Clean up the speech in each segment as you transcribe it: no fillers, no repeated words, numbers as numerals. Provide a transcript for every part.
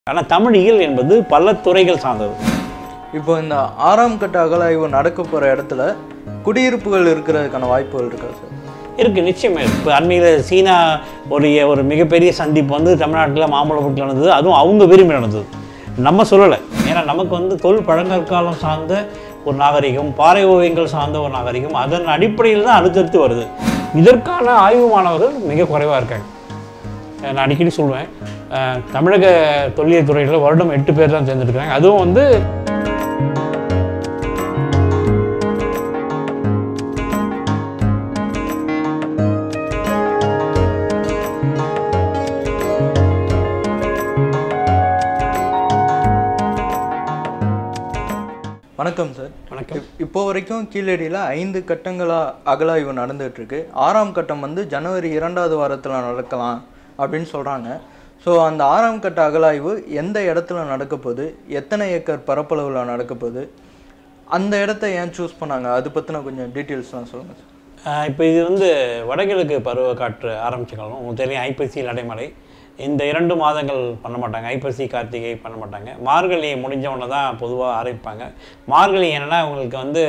ஆனால் தமிழியல் என்பது பல துறைகள் சார்ந்தது. இப்போ இந்த 6ஆம் கட்ட அகழாய்வு நடக்க போகிற இடத்துல குடியிருப்புகள் இருக்கிறதுக்கான வாய்ப்புகள் இருக்கா சார்? இருக்குது, நிச்சயமாக. இப்போ அண்மையில் சீனா ஒரு மிகப்பெரிய சந்திப்பு வந்து தமிழ்நாட்டில் மாமல்லபுரத்தில் நடந்தது. அதுவும் அவங்க விரும்பி நடந்தது, நம்ம சொல்லலை. ஏன்னா நமக்கு வந்து தொல் பழங்கற்காலம் சார்ந்த ஒரு நாகரிகம், பாறை ஓவியங்கள் சார்ந்த ஒரு நாகரிகம், அதன் அடிப்படையில் தான் அடுத்தடுத்து வருது. இதற்கான ஆய்வு மாணவர்கள் மிக குறைவாக இருக்காங்க. நான் அடிக்கடி சொல்லுவேன், தமிழக தொல்லியல் துறையில் வருடம் 8 பேர் தான் தேர்ந்தெடுக்கிறாங்க. அதுவும் வந்து வணக்கம் சார். வணக்கம். இப்போ வரைக்கும் கீழடியில் 5 கட்டங்களாக அகழாய்வு நடந்துகிட்ருக்கு. 6ஆம் கட்டம் வந்து ஜனவரி 2வது வாரத்தில் நடக்கலாம் அப்படின்னு சொல்கிறாங்க. ஸோ அந்த 6ஆம் கட்ட அகழாய்வு எந்த இடத்துல நடக்க போகுது, எத்தனை ஏக்கர் பரப்பளவில் நடக்க போகுது, அந்த இடத்த ஏன் சூஸ் பண்ணாங்க, அது பற்றின கொஞ்சம் டீட்டெயில்ஸ்லாம் சொல்லுங்கள் சார். இப்போ இது வந்து வடகிழக்கு பருவ காற்று ஆரம்பிச்சுக்கலாம். உங்களுக்கு தெரியும், ஐப்பசி அடைமழை. இந்த 2 மாதங்கள் பண்ண மாட்டாங்க. ஐப்பசி கார்த்திகை பண்ண மாட்டாங்க. மார்கழி முடிஞ்சவொன்னே தான் பொதுவாக ஆரம்பிப்பாங்க. மார்கழி என்னென்னா உங்களுக்கு வந்து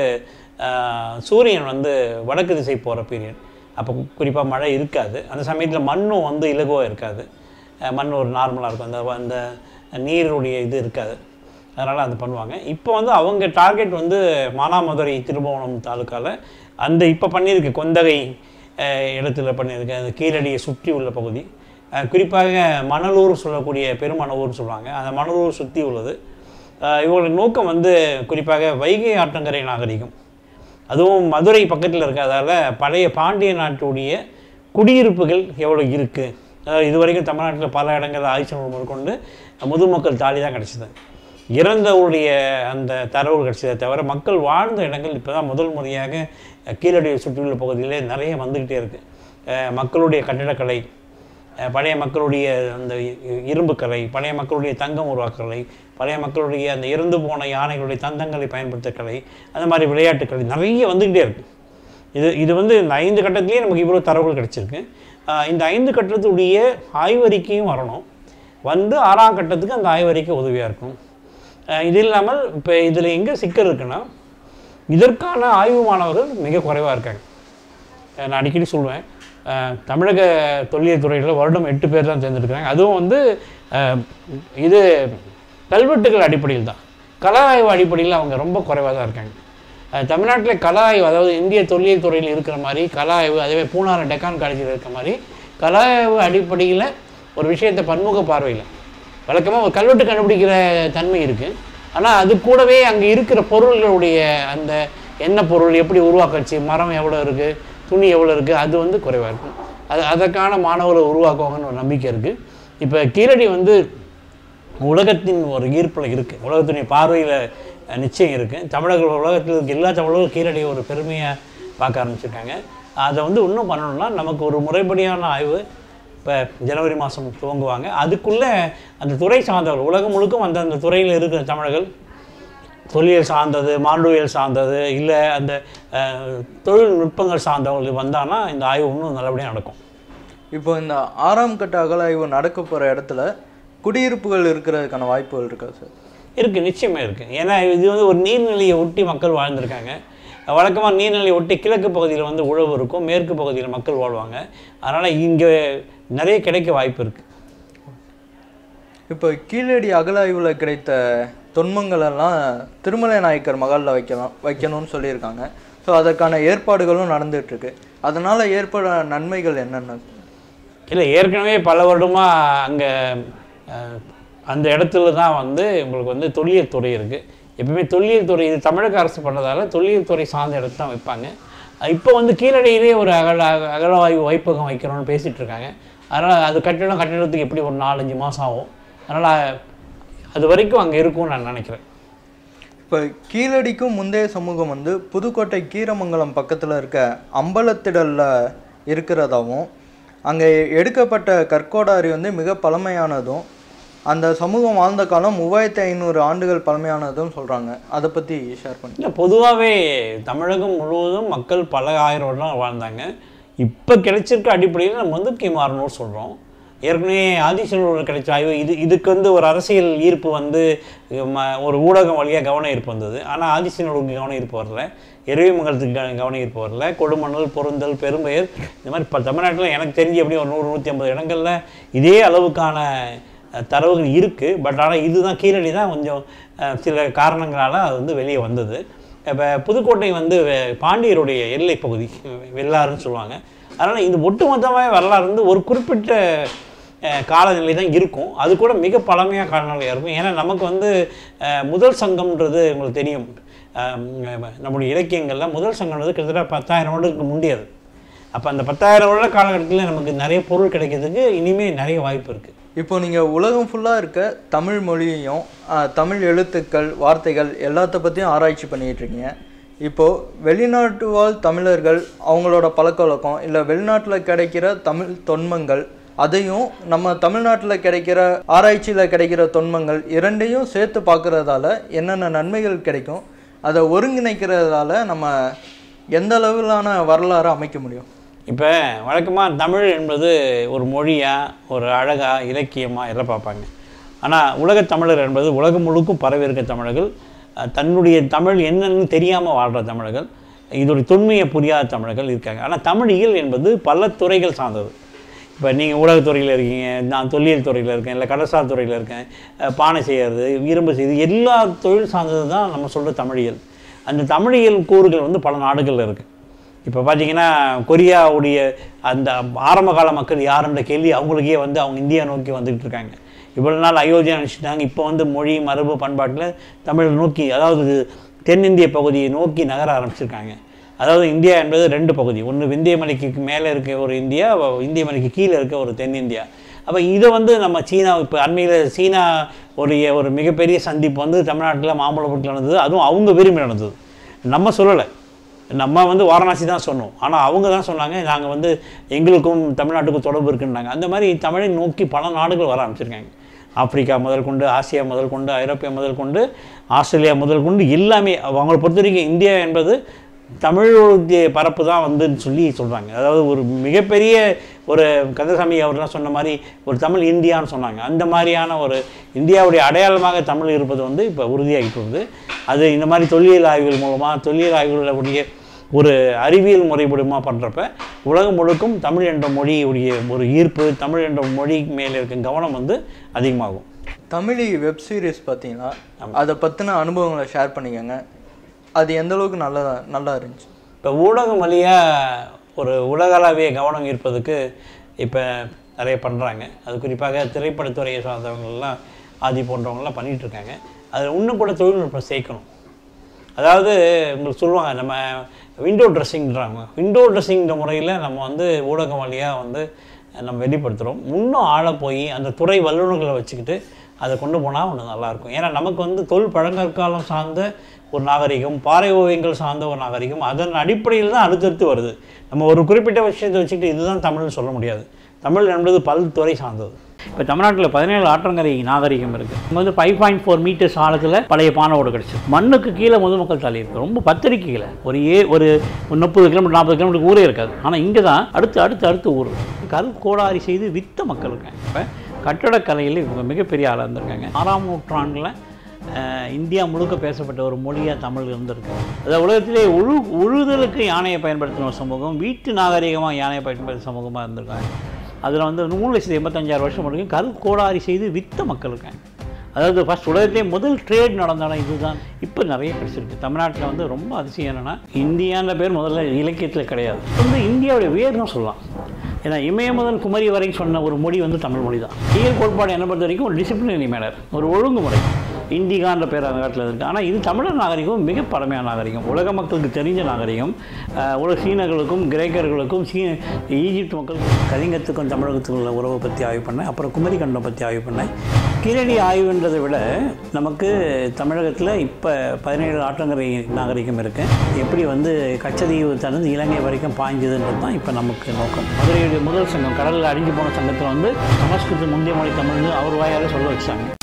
சூரியன் வந்து வடக்கு திசை போகிற பீரியட். அப்போ குறிப்பாக மழை இருக்காது. அந்த சமயத்தில் மண்ணும் வந்து இலகுவாக இருக்காது. மண் ஒரு நார்மலாக இருக்கும். அந்த நீருடைய இது இருக்காது. அதனால் அது பண்ணுவாங்க. இப்போ வந்து அவங்க டார்கெட் வந்து மானாமதுரை திருபுவனம் தாலுக்காவில் அந்த இப்போ பண்ணியிருக்கு கொந்தகை இடத்துல பண்ணியிருக்கு. அந்த கீழடியை சுற்றி உள்ள பகுதி, குறிப்பாக மணலூர் சொல்லக்கூடிய பெருமணலூர்னு சொல்லுவாங்க. அந்த மணலூர் சுற்றி உள்ளது. இவங்களுடைய நோக்கம் வந்து குறிப்பாக வைகை ஆற்றங்கரை நாகரிகம், அதுவும் மதுரை பக்கத்தில் இருக்கிறதால பழைய பாண்டிய நாட்டுடைய குடியிருப்புகள் எவ்வளோ இருக்குது. இது வரைக்கும் தமிழ்நாட்டில் பல இடங்களில் ஆய்ச்சி முதற்கொண்டு முதுமக்கள் தாலி தான் கிடச்சிது. இறந்தவருடைய அந்த தரவு கிடச்சதை தவிர மக்கள் வாழ்ந்த இடங்கள் இப்போ தான் முதல் முறையாக கீழடியை சுற்றியுள்ள பகுதியிலே நிறைய வந்துக்கிட்டே இருக்குது. மக்களுடைய கட்டிடக்கலை, பழைய மக்களுடைய அந்த இரும்பு கலை, பழைய மக்களுடைய தங்கம் உருவாக்கலை, பழைய மக்களுடைய அந்த இறந்து போன யானைகளுடைய தந்தங்களை பயன்படுத்த கலை, அந்த மாதிரி விளையாட்டுக்கலை நிறைய வந்துக்கிட்டே இருக்குது. இது வந்து இந்த 5 கட்டத்துலேயே நமக்கு இவ்வளோ தரவுகள் கிடச்சிருக்கு. இந்த 5 கட்டத்துடைய ஆய்வறிக்கையும் வரணும். வந்து 6ஆம் கட்டத்துக்கு அந்த ஆய்வறிக்கை உதவியாக இருக்கும். இது இல்லாமல் இப்போ இதில் எங்கே சிக்கல் இருக்குன்னா, இதற்கான ஆய்வு மாணவர்கள் மிக குறைவாக இருக்காங்க. நான் அடிக்கடி சொல்லுவேன், தமிழக தொல்லியல் துறையில் வருடம் 8 பேர் தான் தேர்ந்தெடுக்கிறாங்க. அதுவும் வந்து இது கல்வெட்டுகள் அடிப்படையில் தான், கள ஆய்வு அடிப்படையில் அவங்க ரொம்ப குறைவாக தான் இருக்காங்க. தமிழ்நாட்டில் கள ஆய்வு, அதாவது இந்திய தொல்லியல் துறையில் இருக்கிற மாதிரி கள ஆய்வு, அதுவே பூனார் டெக்கான் காலேஜில் இருக்கிற மாதிரி கள ஆய்வு அடிப்படையில் ஒரு விஷயத்தை பன்முக பார்வையில் வழக்கமாக ஒரு கல்வெட்டு கண்டுபிடிக்கிற தன்மை இருக்குது. ஆனால் அது கூடவே அங்கே இருக்கிற பொருள்களுடைய அந்த என்ன பொருள் எப்படி உருவாக்கச்சு, மரம் எவ்வளோ இருக்குது, துணி எவ்வளோ இருக்குது, அது வந்து குறைவாக இருக்கும். அதற்கான மாணவர்களை உருவாக்குவாங்கன்னு ஒரு நம்பிக்கை இருக்குது. இப்போ கீழடி வந்து உலகத்தின் ஒரு ஈர்ப்பில் இருக்குது, உலகத்தினுடைய பார்வையில் நிச்சயம் இருக்குது. தமிழர்கள் உலகத்தில் இருக்க எல்லா தமிழர்களும் கீழடியை ஒரு பெருமையாக பார்க்க ஆரம்பிச்சிருக்காங்க. அதை வந்து இன்னும் பண்ணணும்னா நமக்கு ஒரு முறைப்படியான ஆய்வு இப்போ ஜனவரி மாதம் துவங்குவாங்க. அதுக்குள்ளே அந்த துறை சார்ந்தவர்கள் உலகம் முழுக்கும் அந்த துறையில் இருக்கிற தமிழர்கள், தொல்லியல் சார்ந்தது, மானுடவியல் சார்ந்தது, இல்லை அந்த தொழில்நுட்பங்கள் சார்ந்தவர்கள் வந்தாங்கன்னா இந்த ஆய்வு இன்னும் நல்லபடியாக நடக்கும். இப்போ இந்த 6ஆம் கட்ட அகழாய்வு நடக்க போகிற இடத்துல குடியிருப்புகள் இருக்கிறதுக்கான வாய்ப்புகள் இருக்கா சார்? இருக்குது, நிச்சயமாக இருக்குது. ஏன்னா இது வந்து ஒரு நீர்நிலையை ஒட்டி மக்கள் வாழ்ந்திருக்காங்க. வழக்கமாக நீர்நிலையை ஒட்டி கிழக்கு பகுதியில் வந்து உழவு இருக்கும், மேற்கு பகுதியில் மக்கள் வாழ்வாங்க. அதனால் இங்கே நிறைய கிடைக்க வாய்ப்பு இருக்குது. இப்போ கீழடி அகழாய்வில் கிடைத்த தொன்மங்களெல்லாம் திருமலை நாயக்கர் மகாலில் வைக்கணும்னு சொல்லியிருக்காங்க. ஸோ அதற்கான ஏற்பாடுகளும் நடந்துகிட்ருக்கு. அதனால் ஏற்பட நன்மைகள் என்னென்ன? இல்லை, ஏற்கனவே பல வருடமாக அங்கே அந்த இடத்துல தான் வந்து உங்களுக்கு வந்து தொல்லியல் துறை இருக்குது. எப்பவுமே தொல்லியல் துறை இது தமிழக அரசு பண்ணதால் தொல்லியல் துறை சார்ந்த இடத்து தான் வைப்பாங்க. இப்போ வந்து கீழடியிலே ஒரு அகழாய்வு வைப்பகம் வைக்கணும்னு பேசிகிட்டு இருக்காங்க. அதனால் அது கட்டிடத்துக்கு எப்படி ஒரு 4-5 மாதம் ஆகும். அதனால் அது வரைக்கும் அங்கே இருக்கும்னு நான் நினைக்கிறேன். இப்போ கீழடிக்கும் முந்தைய சமூகம் வந்து புதுக்கோட்டை கீரமங்கலம் பக்கத்தில் இருக்க அம்பலத்திடலில் இருக்கிறதாகவும், அங்கே எடுக்கப்பட்ட கற்கோடாரி வந்து மிக பழமையானதும், அந்த சமூகம் வாழ்ந்த காலம் 3500 ஆண்டுகள் பழமையானதும் சொல்கிறாங்க. அதை பற்றி ஷேர் பண்ணி. இல்லை, பொதுவாகவே தமிழகம் முழுவதும் மக்கள் பல ஆயிரம் வருடம் வாழ்ந்தாங்க. இப்போ கிடைச்சிருக்க அடிப்படையில் நம்ம வந்து கிமு 600 சொல்கிறோம். ஏற்கனவே ஆதிசநல்லூரில் கிடைச்ச ஆய்வு இதுக்கு வந்து ஒரு அரசியல் ஈர்ப்பு வந்து ஒரு ஊடகம் வழியாக கவன ஈர்ப்பு வந்தது. ஆனால் ஆதிசநல்லூருக்கு கவன ஈர்ப்பு வரல, எருவிமங்கலத்துக்கு கவன ஈர்ப்பு வரல, கொடுமணல், பொருந்தல், பெரும்பெயர், இந்த மாதிரி தமிழ்நாட்டில் எனக்கு தெரிஞ்சு எப்படி ஒரு 100-150 இடங்களில் இதே அளவுக்கான தரவுகள் இருக்குது. பட் ஆனால் இதுதான் கீழடி தான் கொஞ்சம் சில காரணங்களால் அது வந்து வெளியே வந்தது. இப்போ புதுக்கோட்டை வந்து பாண்டியருடைய எல்லை பகுதி, வெள்ளாறுன்னு சொல்லுவாங்க. அதனால் இந்த ஒட்டுமொத்தமாக வரலாறு வந்து ஒரு குறிப்பிட்ட காலநிலை தான் இருக்கும். அது கூட மிக பழமையாக காலநிலையாக இருக்கும். ஏன்னா நமக்கு வந்து முதல் சங்கம்ன்றது உங்களுக்கு தெரியும், நம்முடைய இலக்கியங்களில் முதல் சங்கம்ன்றது கிட்டத்தட்ட 10,000 வருடத்துக்கு முந்தியது. அப்போ அந்த 10,000 வருட காலகட்டத்தில் நமக்கு நிறைய பொருள் கிடைக்கிறதுக்கு இனிமேல் நிறைய வாய்ப்பு இருக்குது. இப்போ நீங்கள் உலகம் ஃபுல்லாக இருக்க தமிழ் மொழியையும் தமிழ் எழுத்துக்கள், வார்த்தைகள் எல்லாத்த பற்றியும் ஆராய்ச்சி பண்ணிகிட்ருக்கீங்க. இப்போது வெளிநாட்டு வாழ் தமிழர்கள் அவங்களோட பழக்க வழக்கம் இல்லை வெளிநாட்டில் கிடைக்கிற தமிழ் தொன்மங்கள், அதையும் நம்ம தமிழ்நாட்டில் கிடைக்கிற ஆராய்ச்சியில் கிடைக்கிற தொன்மங்கள் இரண்டையும் சேர்த்து பார்க்குறதால என்னென்ன நன்மைகள் கிடைக்கும், அதை ஒருங்கிணைக்கிறதால நம்ம எந்த அளவிலான வரலாறு அமைக்க முடியும்? இப்போ வழக்கமாக தமிழ் என்பது ஒரு மொழியாக, ஒரு அழகாக, இலக்கியமாக எல்லாம் பார்ப்பாங்க. ஆனால் உலகத் தமிழர் என்பது உலகம் முழுக்கும் பரவி இருக்க தமிழர்கள், தன்னுடைய தமிழ் என்னன்னு தெரியாமல் வாழ்கிற தமிழர்கள், இதோடைய தொன்மையை புரியாத தமிழர்கள் இருக்காங்க. ஆனால் தமிழியல் என்பது பல துறைகள் சார்ந்தது. இப்போ நீங்கள் ஊடகத்துறையில் இருக்கீங்க, நான் தொல்லியல் துறையில் இருக்கேன், இல்லை கடற்சார் துறையில் இருக்கேன், பானை செய்கிறது, இரும்பு செய்கிறது, எல்லா தொழில் சார்ந்தது தான் நம்ம சொல்கிற தமிழியல். அந்த தமிழியல் கூறுகள் வந்து பல நாடுகளில் இருக்குது. இப்போ பார்த்தீங்கன்னா கொரியாவுடைய அந்த ஆரம்ப கால மக்கள் யாருன்ற கேள்வி அவங்களுக்கே வந்து அவங்க இந்தியா நோக்கி வந்துக்கிட்டு இருக்காங்க. இவ்வளோ நாள் அயோத்தியா நினச்சிட்டாங்க, இப்போ வந்து மொழி, மரபு, பண்பாட்டில் தமிழை நோக்கி, அதாவது தென்னிந்திய பகுதியை நோக்கி நகர ஆரம்பிச்சிருக்காங்க. அதாவது இந்தியா என்பது 2 பகுதி, ஒன்று விந்திய மலைக்கு மேலே இருக்க ஒரு இந்தியா, இந்திய மலைக்கு கீழே இருக்க ஒரு தென்னிந்தியா. அப்போ இதை வந்து நம்ம சீனா, இப்போ அண்மையில் சீனா ஒரு மிகப்பெரிய சந்திப்பு வந்து தமிழ்நாட்டில் மாம்பழப்பட்டில் நடந்தது. அதுவும் அவங்க விரும்பி நடந்தது, நம்ம சொல்லலை. நம்ம வந்து வாரணாசி தான் சொன்னோம், ஆனால் அவங்க தான் சொன்னாங்க நாங்கள் வந்து எங்களுக்கும் தமிழ்நாட்டுக்கும் தொடர்பு இருக்குன்னாங்க. அந்த மாதிரி தமிழை நோக்கி பல நாடுகள் வர ஆரம்பிச்சிருக்காங்க. ஆப்பிரிக்கா முதல் கொண்டு, ஆசியா முதல் கொண்டு, ஐரோப்பியா முதல் கொண்டு, ஆஸ்திரேலியா முதல் கொண்டு, எல்லாமே அவங்களை பொறுத்த வரைக்கும் இந்தியா என்பது தமிழுடைய பரப்பு தான் வந்துன்னு சொல்லி சொல்கிறாங்க. அதாவது ஒரு மிகப்பெரிய ஒரு கந்தசாமி அவர்லாம் சொன்ன மாதிரி ஒரு தமிழ் இந்தியான்னு சொன்னாங்க. அந்த மாதிரியான ஒரு இந்தியாவுடைய அடையாளமாக தமிழ் இருப்பது வந்து இப்போ உறுதியாகிட்டு வருது. அது இந்த மாதிரி தொல்லியல் ஆய்வுகள் மூலமாக, தொல்லியல் ஆய்வுகளுடைய ஒரு அறிவியல் முறைப்படிமா பண்ணுறப்ப உலகம் முழுக்கும் தமிழ் என்ற மொழியுடைய ஒரு ஈர்ப்பு, தமிழ் என்ற மொழி மேலே இருக்க கவனம் வந்து அதிகமாகும். தமிழ் வெப் சீரிஸ் பார்த்தீங்கன்னா அதை பற்றின அனுபவங்களை ஷேர் பண்ணிக்கோங்க. அது எந்த அளவுக்கு நல்லா இருந்துச்சு? இப்போ ஊடகம் வழியாக ஒரு உலகளவிய கவனம் ஈர்ப்பதுக்கு இப்போ நிறைய பண்ணுறாங்க. அது குறிப்பாக திரைப்படத்துறையை சார்ந்தவங்கள்லாம் ஆதி போன்றவங்களாம் பண்ணிகிட்ருக்காங்க. அதில் இன்னும் கூட தொழில்நுட்பம் சேர்க்கணும். அதாவது உங்களுக்கு சொல்லுவாங்க, நம்ம விண்டோ ட்ரெஸ்ஸிங்கிறாங்க. விண்டோ ட்ரெஸ்ஸிங்கிற முறையில் நம்ம வந்து ஊடகம் வழியாக வந்து நம்ம வெளிப்படுத்துகிறோம். இன்னும் ஆழ போய் அந்த துறை வல்லுநர்களை வச்சுக்கிட்டு அதை கொண்டு போனால் ஒன்று நல்லாயிருக்கும். ஏன்னா நமக்கு வந்து பழங்கற்காலம் சார்ந்த ஒரு நாகரிகம், பாறை ஓவியங்கள் சார்ந்த ஒரு நாகரிகம், அதன் அடிப்படையில் தான் அடுத்தடுத்து வருது. நம்ம ஒரு குறிப்பிட்ட விஷயத்தை வச்சுக்கிட்டு இதுதான் தமிழ்னு சொல்ல முடியாது. தமிழ் என்பது பல்துறை சார்ந்தது. இப்போ தமிழ்நாட்டில் 17 ஆற்றங்கரை நாகரிகம் இருக்குது. இங்கே வந்து 5.4 மீட்டர்ஸ் ஆழத்தில் பழைய பானையோடு கிடச்சி மண்ணுக்கு கீழே பொதுமக்கள் தள்ளி இருக்குது. ரொம்ப 10 கீழே ஒரு 30 கிலோமீட்டர் 40 கிலோமீட்டருக்கு ஊரே இருக்காது. ஆனால் இங்கே தான் அடுத்து ஊர். கோடாரி செய்து வித்த மக்கள் இருக்காங்க. இப்போ கட்டடக்கலையில் இவங்க மிகப்பெரிய ஆளாக இருந்திருக்காங்க. 6ஆம் நூற்றாண்டில் இந்தியா முழுக்க பேசப்பட்ட ஒரு மொழியாக தமிழ் இருந்திருக்கு. அதாவது உலகத்திலே உழுதலுக்கு யானையை பயன்படுத்தின ஒரு சமூகம், வீட்டு நாகரிகமாக யானையை பயன்படுத்தின சமூகமாக இருந்திருக்காங்க. அதில் வந்து 3,85,000 வருஷம் வரைக்கும் கோடாரி செய்து வித்த மக்கள் இருக்காங்க. அதாவது ஃபஸ்ட் உலகத்திலே முதல் ட்ரேட் நடந்தாலும் இதுதான். இப்போ நிறைய கிடச்சிருக்கு. தமிழ்நாட்டில் வந்து ரொம்ப அதிசயம் என்னென்னா, இந்தியான்ற பேர் முதல்ல இலக்கியத்தில் கிடையாது. வந்து இந்தியாவுடைய வேர்னு சொல்லலாம். ஏன்னா இமய முதல் குமரி வரைக்கும் சொன்ன ஒரு மொழி வந்து தமிழ் மொழி தான். இயல் கோட்பாடு என்ன பொறுத்த வரைக்கும் ஒரு டிசிப்ளினரி மேனர், ஒரு ஒழுங்குமுறை. இந்திகான்ற பேர் அந்த காலத்தில் இருக்குது. ஆனால் இது தமிழர் நாகரிகம் மிக பழமையான நாகரிகம், உலக மக்களுக்கு தெரிஞ்ச நாகரிகம். சீனர்களுக்கும் கிரேக்கர்களுக்கும் ஈஜிப்ட் மக்களுக்கும் கலிங்கத்துக்கும் தமிழகத்துக்கும் உள்ள உறவை பற்றி ஆய்வு பண்ணேன். அப்புறம் குமரி கண்டம் பற்றி ஆய்வு பண்ணேன். கீழடி ஆய்வுன்றதை விட நமக்கு தமிழகத்தில் இப்போ 17 ஆற்றங்கரை நாகரிகம் இருக்குது. எப்படி வந்து கச்சதீவு தனது இலங்கை வரைக்கும் பாய்ஞ்சதுன்றது தான் இப்போ நமக்கு நோக்கம். மதுரையுடைய முதல் சங்கம், கடலில் அழிஞ்சு போன சங்கத்தில் வந்து சமஸ்கிருத முந்தைய மொழி தமிழ்னு அவர் வாயால் சொல்ல வச்சாங்க.